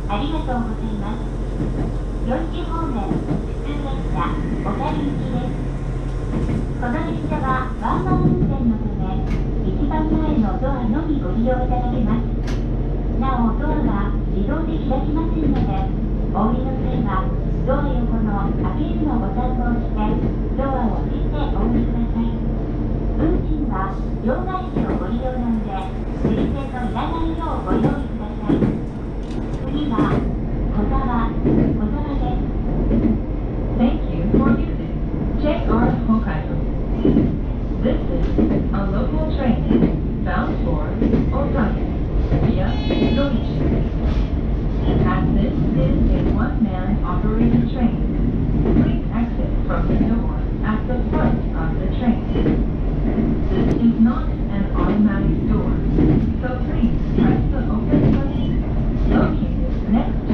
ありがとうございます。4時方面、普通列車、小樽行きです。この列車はワンマン運転のため、一番前のドアのみご利用いただけます。なお、ドアは自動で開きませんので、お降りの際は、ドア横の開けるのボタンを押して、ドアを開けてお降りください。運賃は両替機をご利用なので、すり銭のいらないようご用意ください。次は、小沢です。 Thank you for using JR Hokkaido. This is a local train bound for Osaka via Noichi. As this is a one-man operated train, please exit from the door at the front of the train. This is not an automatic door, so please press the open button located next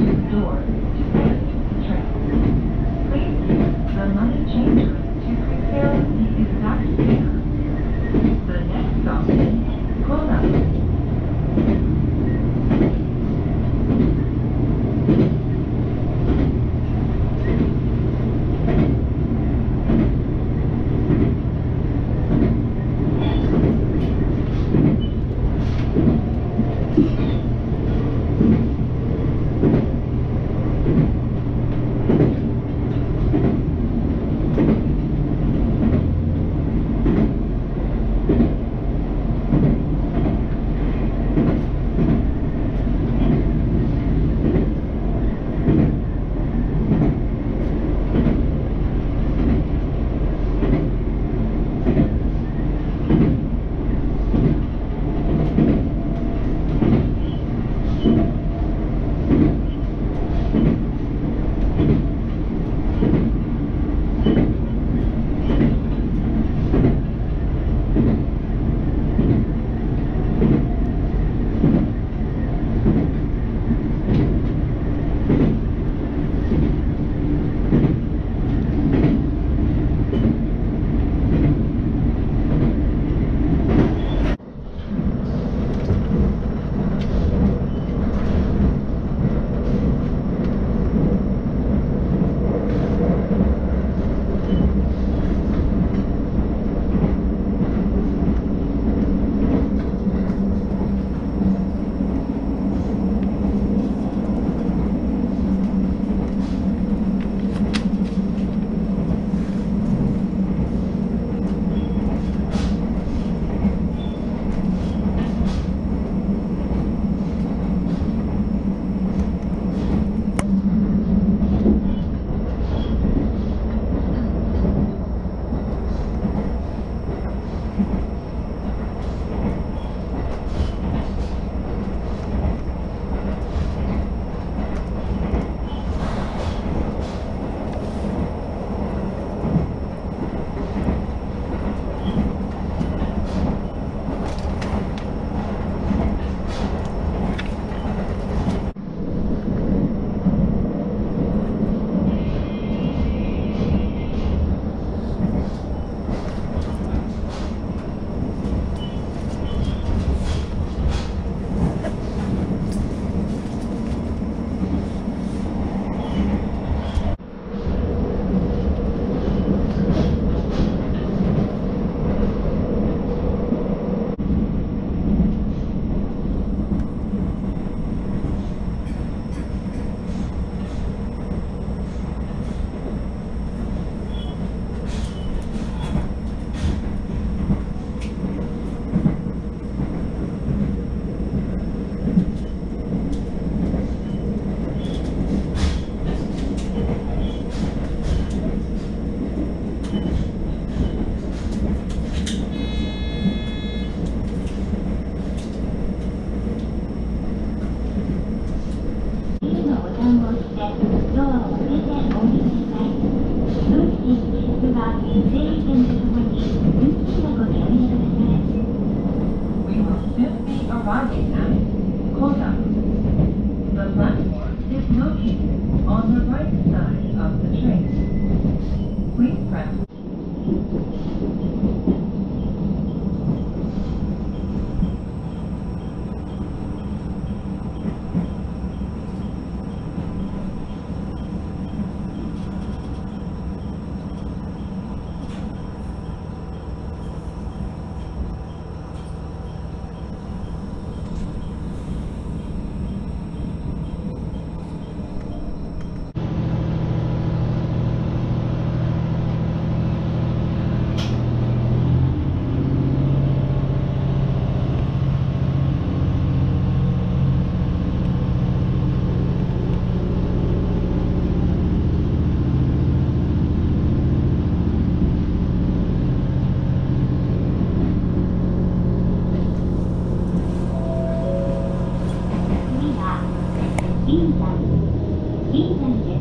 現在です。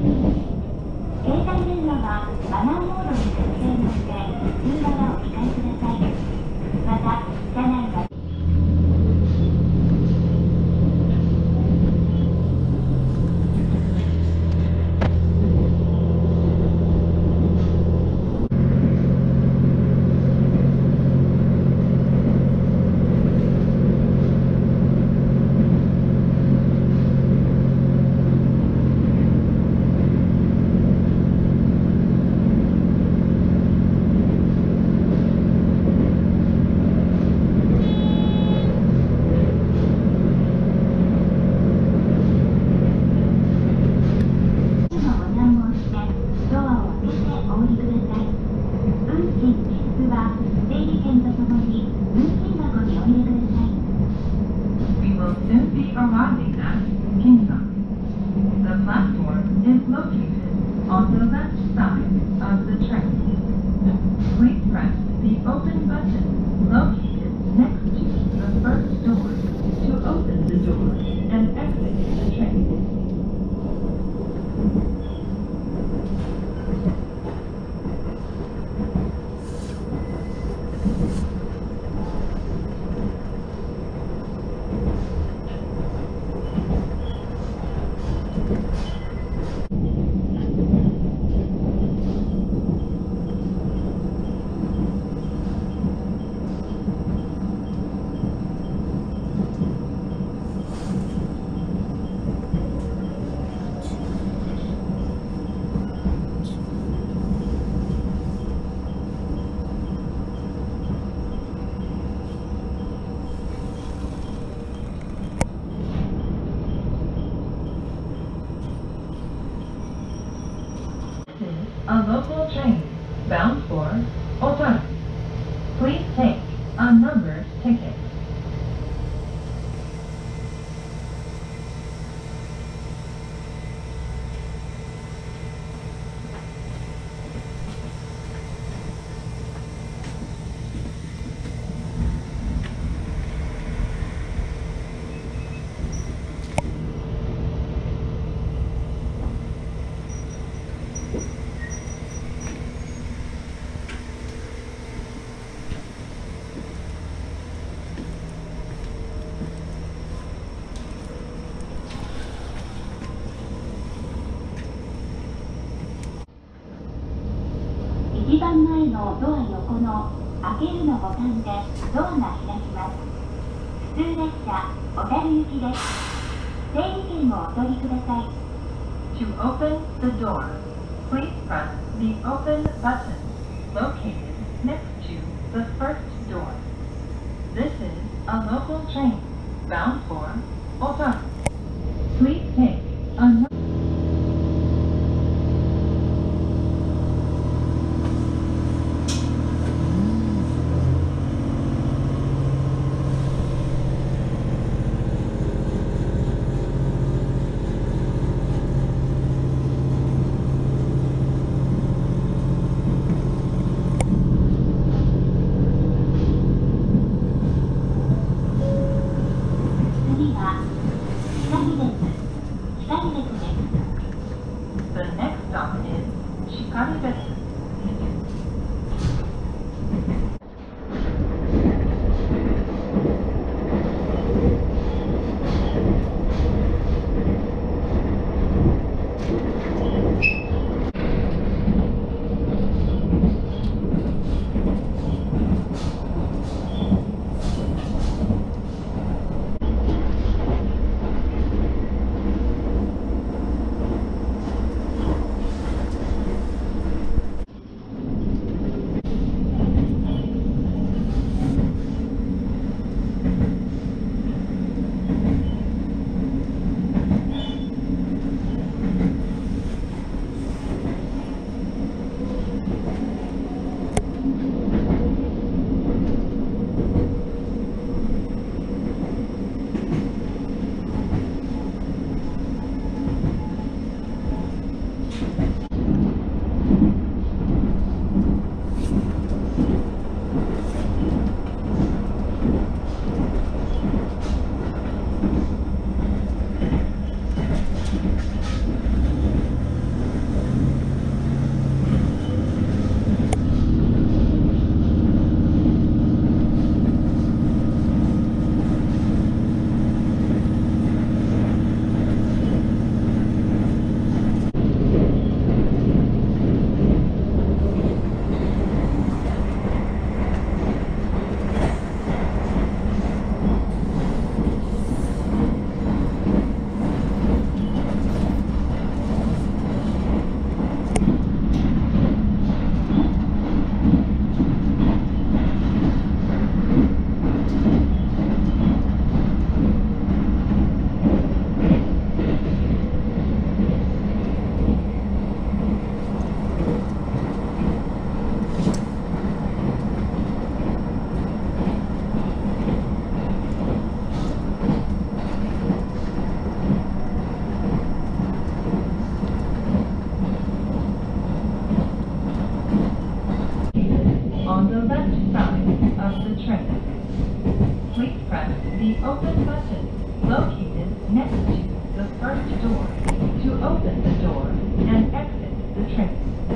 携帯電話はマナーモードに設定の上、通話はお控えください。また、車内は We will soon be arriving at Ginza. The platform is located on the left side of the train. Please press the open button located next to the first door to open the door and exit the train. This is a local train bound for Otaru. Please take a numbered ticket. 一番前のドア横の開けるのボタンでドアが開きます。普通列車小樽行きです。整理券をお取りください。 To open the door, please press the open button located next to the first door. This is a local train bound for Otaru. Please take a The next stop is Shikaribesu. 次 train. Please press the open button located next to the first door to open the door and exit the train.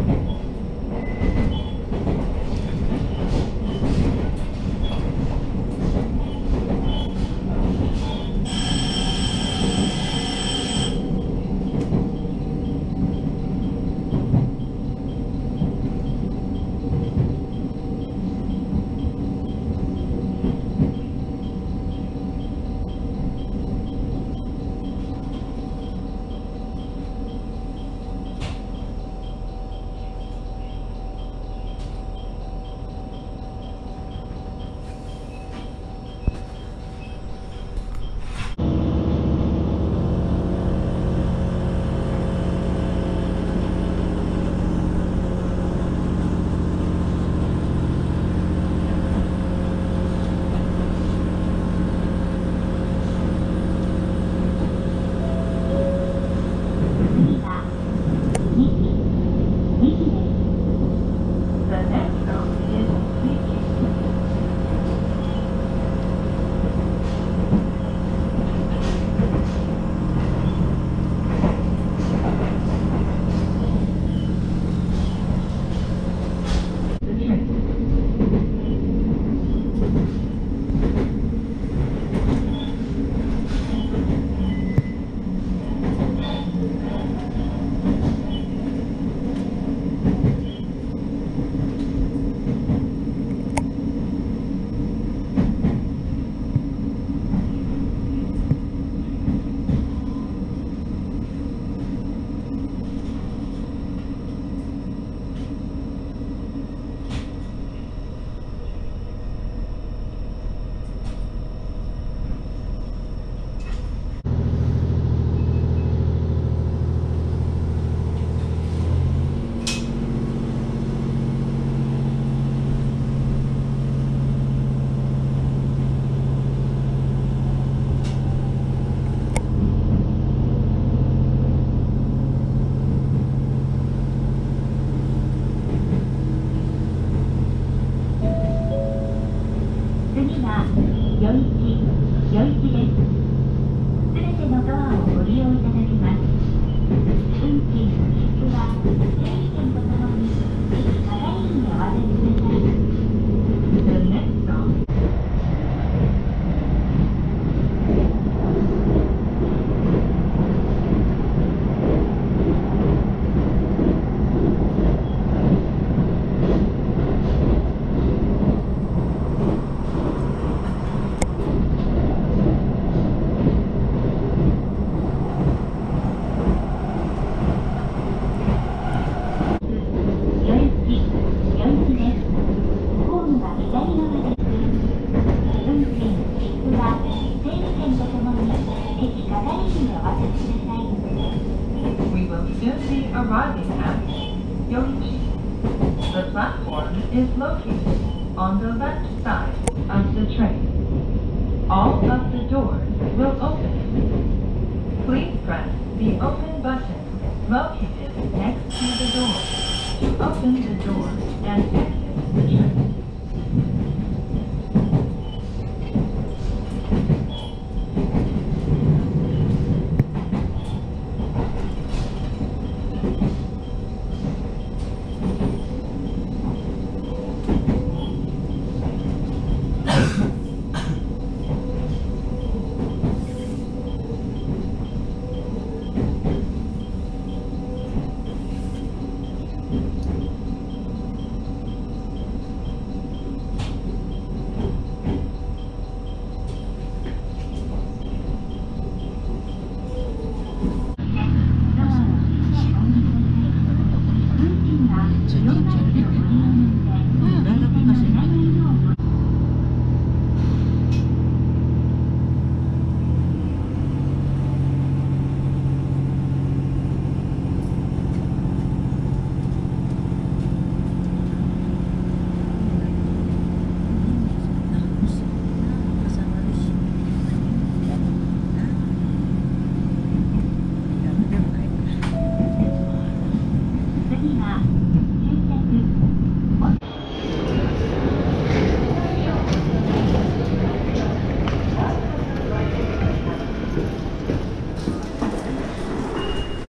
'The open' button located next to the door to open the door and exit the train.